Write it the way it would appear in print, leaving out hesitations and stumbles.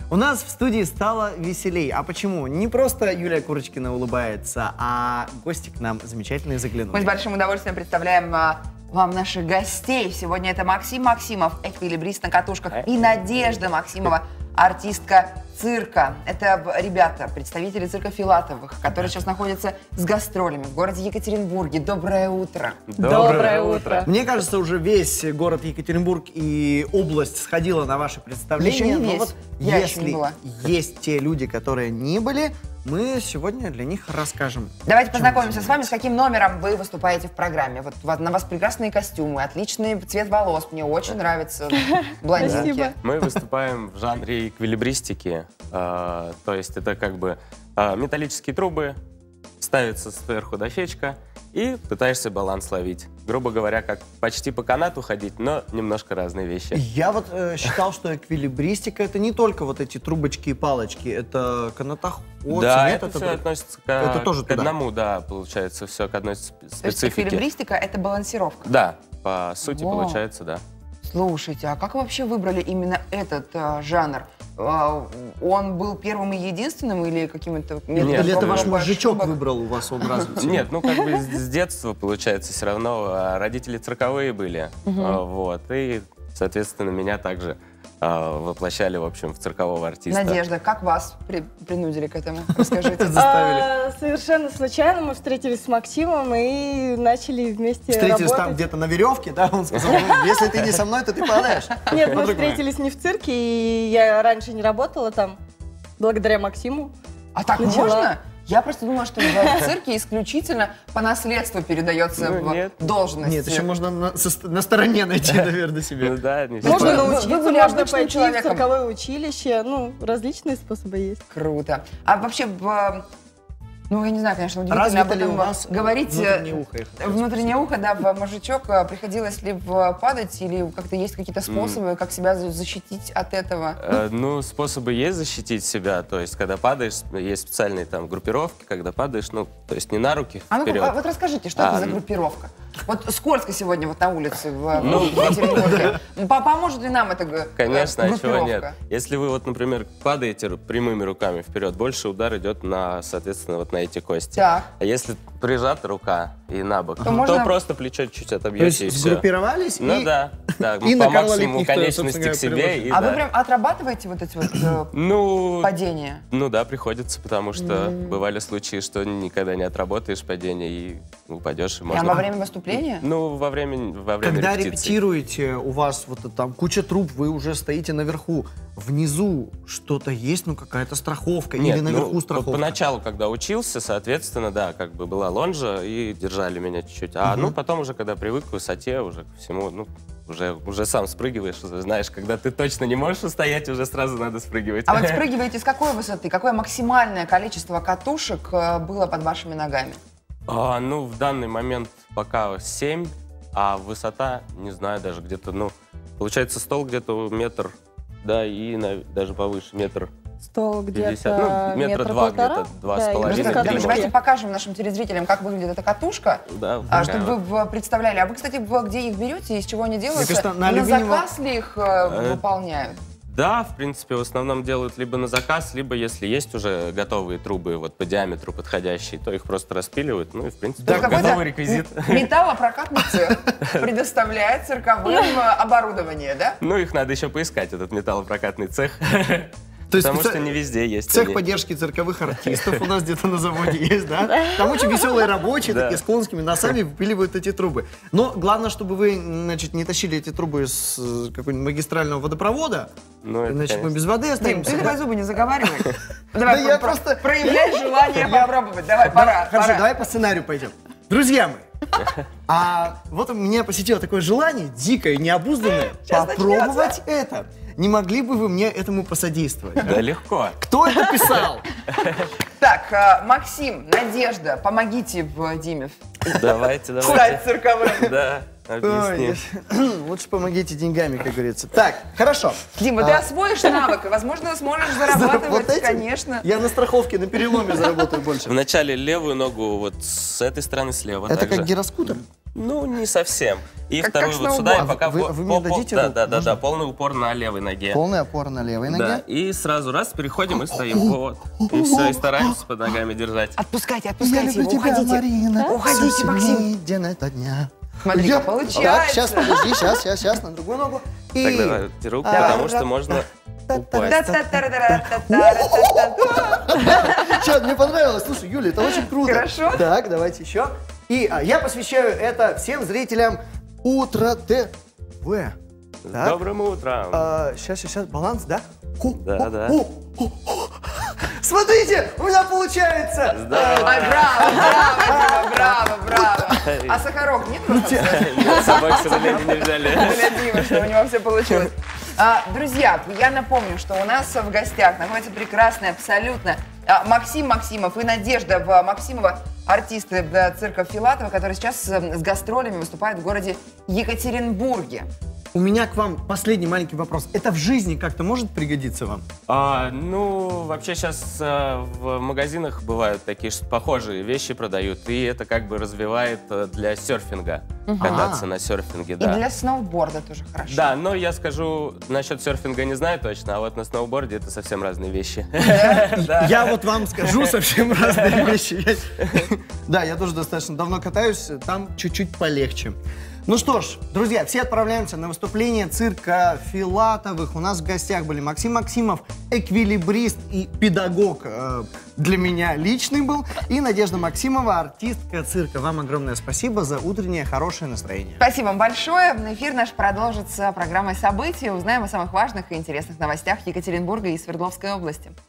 У нас в студии стало веселей. А почему? Не просто Юлия Курочкина улыбается, а гости к нам замечательные заглянули. Мы с большим удовольствием представляем вам наших гостей. Сегодня это Максим Максимов, эквилибрист на катушках, и Надежда Максимова, артистка цирка. Это ребята, представители цирка Филатовых, которые сейчас находятся с гастролями в городе Екатеринбурге. Доброе утро. Доброе утро. Мне кажется, уже весь город Екатеринбург и область сходила на ваши представления. Еще не Но весь. вот Я еще не если была. есть те люди, которые не были, мы сегодня для них расскажем. Давайте познакомимся с вами, с каким номером вы выступаете в программе. Вот на вас прекрасные костюмы, отличный цвет волос. Мне очень нравится блондинки. Спасибо. Мы выступаем в жанре эквилибристики. То есть это как бы металлические трубы, ставится сверху дощечка и пытаешься баланс ловить. Грубо говоря, как почти по канату ходить, но немножко разные вещи. Я вот считал, что эквилибристика — это не только вот эти трубочки и палочки, это канатоход. Да, нет, это все относится это тоже к туда. одному, да, получается, все к одной То есть специфике. эквилибристика — это балансировка. Да, по сути Во. получается, да. Слушайте, а как вы вообще выбрали именно этот жанр? Он был первым и единственным или каким-то методом? Нет, Или это ваш проб и мужичок ошибок? выбрал у вас он развит? Нет, ну как бы с детства, получается, все равно родители цирковые были, вот, и, соответственно, меня также воплощали, в общем, в циркового артиста. Надежда, как вас принудили к этому? Расскажите. Совершенно случайно мы встретились с Максимом и начали вместе Встретились там работать. где-то на веревке, да? Он сказал, ну, если ты не со мной, то ты падаешь. Нет, мы Подруга моя. встретились не в цирке, и я раньше не работала там, благодаря Максиму. А так Начала. можно? Я просто думала, что в цирке исключительно по наследству передается Ну, нет. в должность. Нет, еще можно на стороне найти, наверное, себе. Ну да, не Можно Вы научиться, были можно обычным пойти в человеком. цирковое училище, ну, различные способы есть. Круто. А вообще, ну, я не знаю, конечно, удивительно Развито об ли у этом вас говорить. внутреннее ухо? я хотел Внутреннее ухо, да, в мужичок. Приходилось ли падать или как-то есть какие-то способы, как себя защитить от этого? Ну, способы есть защитить себя, то есть, когда падаешь, есть специальные там группировки, когда падаешь, ну, то есть не на руки А ну вперед. вот расскажите, что это за ну. группировка? Вот скользко сегодня вот на улице в Ну, Екатеринбурге. Поможет ли нам эта Конечно, а чего нет? группировка? Если вы вот, например, падаете прямыми руками вперед, больше удар идет на, соответственно, вот на эти кости. Так. А если прижата рука и на бок, то, можно- просто плечо чуть-чуть То отобьете и есть все. сгруппировались Ну и... да, и по накололи максимуму их, собственно конечности говоря, к себе. приложили. И, А да. вы прям отрабатываете вот эти вот Ну, падения? ну да, приходится, потому что бывали случаи, что никогда не отработаешь падение и упадешь. И Прям во можно... время выступления? Ну, во время Когда репетиции. репетируете, у вас вот там куча труб, вы уже стоите наверху. Внизу что-то есть, ну какая-то страховка, Нет, или наверху ну, страховка? поначалу, когда учился, соответственно, да, как бы была лонжа и держали меня чуть-чуть. А ну потом уже, когда привык к высоте, уже ко всему, ну, уже сам спрыгиваешь, уже знаешь, когда ты точно не можешь устоять, уже сразу надо спрыгивать. А вот спрыгиваете с какой высоты? Какое максимальное количество катушек было под вашими ногами? Ну, в данный момент пока 7, а высота, не знаю, даже где-то, ну, получается, стол где-то метр, да, и даже повыше, метр. Стол 50, где-то ну, метра два полтора. где-то, два Да, с и половиной, без три. катушки. Давайте покажем нашим телезрителям, как выглядит эта катушка, Да, такая чтобы вот. вы представляли. А вы, кстати, где их берете, из чего они делаются? кажется, на На алюминиевом- заказ ли их выполняют? Да, в принципе, в основном делают либо на заказ, либо если есть уже готовые трубы вот по диаметру подходящие, то их просто распиливают, ну и, в принципе, То есть готовый какой-то реквизит. металлопрокатный цех предоставляет цирковым оборудование, да? Ну, их надо еще поискать, этот металлопрокатный цех. То есть Потому специ- что не везде есть. Цех они. поддержки цирковых артистов у нас где-то на заводе есть, да? Там очень веселые рабочие, Да. такие с конскими носами, выпиливают эти трубы. Но главное, чтобы вы, значит, не тащили эти трубы из какого-нибудь магистрального водопровода, Ну, это, иначе мы конечно. без воды Дим, останемся. ты давай зубы не заговаривай. Давай, я просто- проявляй желание попробовать. Давай, пора. Хорошо, пора. давай по сценарию пойдем. Друзья мои, а вот меня посетило такое желание, дикое, необузданное, Сейчас попробовать это. Не могли бы вы мне этому посодействовать? Да, легко. Кто это писал? Так, Максим, Надежда, помогите Диме Давайте. стать цирковым. Да, объясни. Ой, лучше помогите деньгами, как говорится. Так, хорошо. Дима, ты освоишь навык, и, возможно, сможешь зарабатывать, Вот этим конечно. Я на страховке, на переломе заработаю больше. Вначале левую ногу вот с этой стороны слева. Это также. как гироскутер? Ну, не совсем. И Как вторую вот сюда, и сноуборд. пока... Вы мне дадите руку? Да, Можно? полный упор на левой ноге. Полная опора на левой Да, ноге. и сразу раз, переходим и стоим. Вот. И все, и стараемся под ногами держать. Отпускайте, Я отпускайте люблю его, тебя, уходите. Марина. Уходите, всё Максим. сильнее день ото дня. Смотри, Я- получается. Так, сейчас, подожди, сейчас, на другую ногу. И... Так, давайте руку, А, потому что можно упасть. Сейчас, мне понравилось. Слушай, Юля, это очень круто. Хорошо. Так, давайте еще. И я посвящаю это всем зрителям Утро ТВ. С Так. добрым утром. Сейчас, баланс, да? Да, да. Смотрите, у меня получается. Ой, браво. А сахарок нет? Нет, собак, к сожалению, не взяли. Дима, что у него все получилось. Друзья, я напомню, что у нас в гостях находится прекрасный абсолютно Максим Максимов и Надежда Максимова, артисты цирка Филатова, которые сейчас с гастролями выступают в городе Екатеринбурге. У меня к вам последний маленький вопрос. Это в жизни как-то может пригодиться вам? Ну, вообще сейчас в магазинах бывают такие похожие вещи продают, и это как бы развивает для серфинга, кататься на серфинге, И да. для сноуборда тоже хорошо. Да, но я скажу, насчет серфинга не знаю точно, а вот на сноуборде это совсем разные вещи. Я вот вам скажу совсем разные вещи. Да, я тоже достаточно давно катаюсь, там чуть-чуть полегче. Ну что ж, друзья, все отправляемся на выступление цирка Филатовых. У нас в гостях были Максим Максимов, эквилибрист и педагог для меня личный был, и Надежда Максимова, артистка цирка. Вам огромное спасибо за утреннее хорошее настроение. Спасибо вам большое. Эфир наш продолжится программой «События». Узнаем о самых важных и интересных новостях Екатеринбурга и Свердловской области.